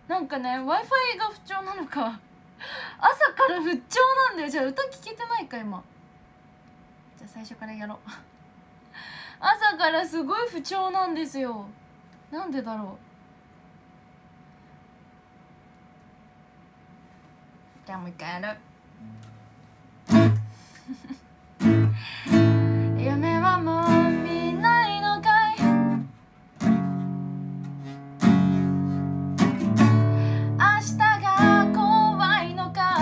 なんかね Wi-Fi が不調なのか朝から不調なんだよ。じゃあ歌聞けてないか今。じゃあ最初からやろう朝からすごい不調なんですよ。なんでだろう。じゃあもう一回やる夢はもう見ないのかい、明日が怖いのか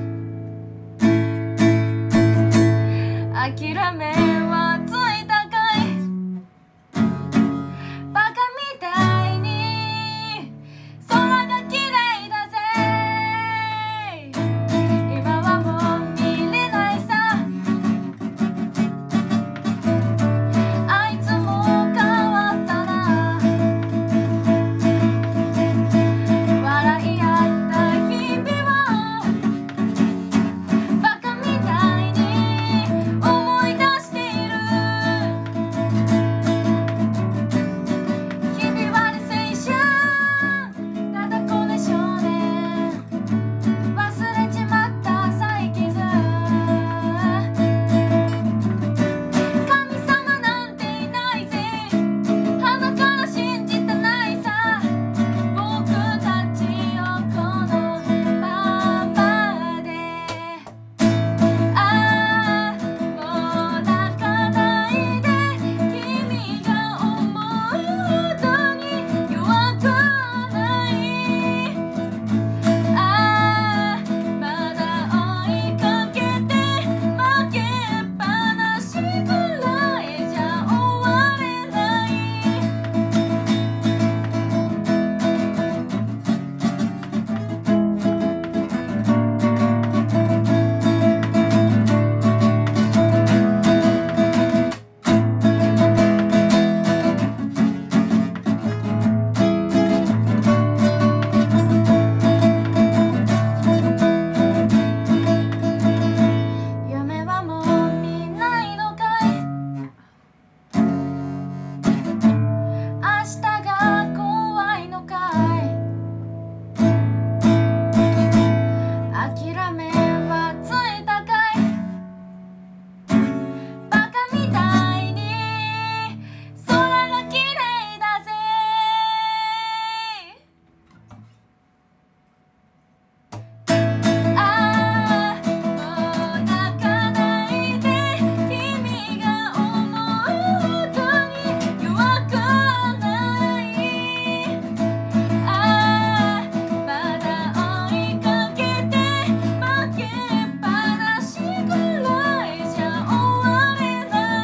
い、諦めはついたかい、バカみたいに空が綺麗だぜ、今はもう見れないさ、あいつも変わったな、笑い合った日々はバカみたいに思い出している、日々は青春、ただこの少年忘れちまった細傷、神様なんていないぜ、鼻から信じてないさ、僕たちをこのままで、ああもう泣かないで、君が思うほどに弱くはない、ああまだ追いかけて負けっぱなしぐらいじゃ終われない、夢はもう見ないのかい、明日が怖いのかい、諦めはついたかい、バカみたいに空が綺麗だぜ、ああもう泣かないで、君が思うほどに弱くはない、ああまだ追いかけて負けっぱなしぐらいじゃ終われない、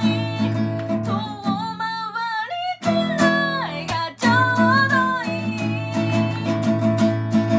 遠回りくらいがちょうどいい、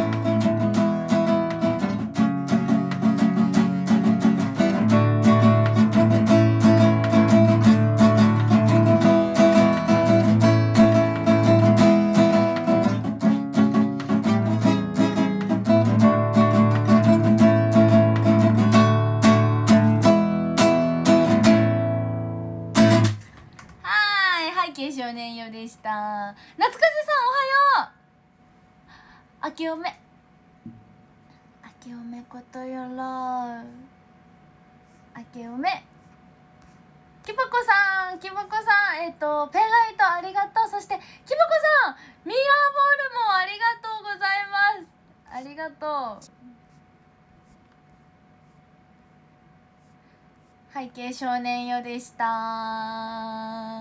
背景少年よでした。夏風さんおはよう。明けおめ明けおめことよろ、明けおめ、きばこさんペンライトありがとう。そしてきばこさんミラーボールもありがとうございます。ありがとう。背景少年よでした。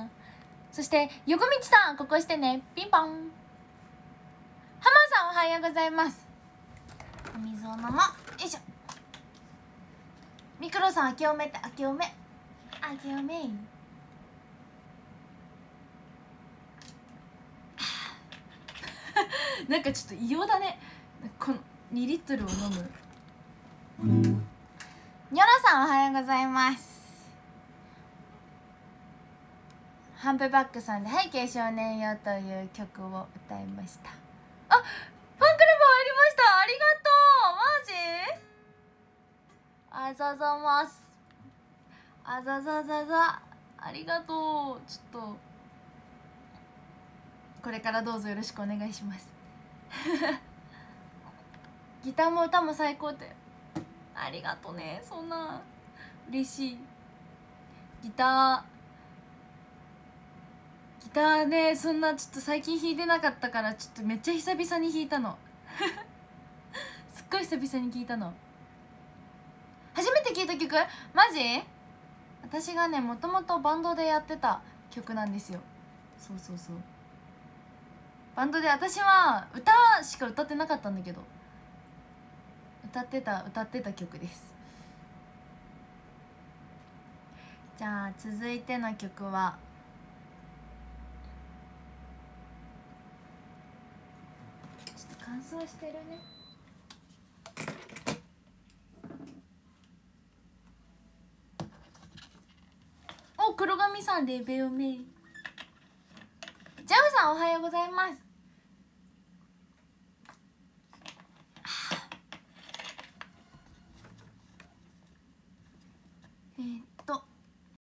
そして横道さんここしてね、ピンポン。ハマンさんおはようございます。お水を飲もう。よいしょ。ミクロさん明けおめって明けおめ明けおめなんかちょっと異様だね、この2リットルを飲む。ニョロさんおはようございます。ハンプバックさんで背景少年よという曲を歌いました。あ、ファンクラブ入りました。ありがとう。マジあざざます。あざざざざ、ありがとう。ちょっとこれからどうぞよろしくお願いしますギターも歌も最高って。ありがとね、そんな嬉しい。ギターね、そんなちょっと最近弾いてなかったから、ちょっとめっちゃ久々に弾いたのすっごい久々に聴いたの。初めて聴いた曲マジ？私がね、もともとバンドでやってた曲なんですよ。そうそうそう、バンドで私は歌しか歌ってなかったんだけど、歌ってた曲です。じゃあ続いての曲はちょっと乾燥してるね。お、黒髪さんレベルメイ。ジャムさんおはようございます。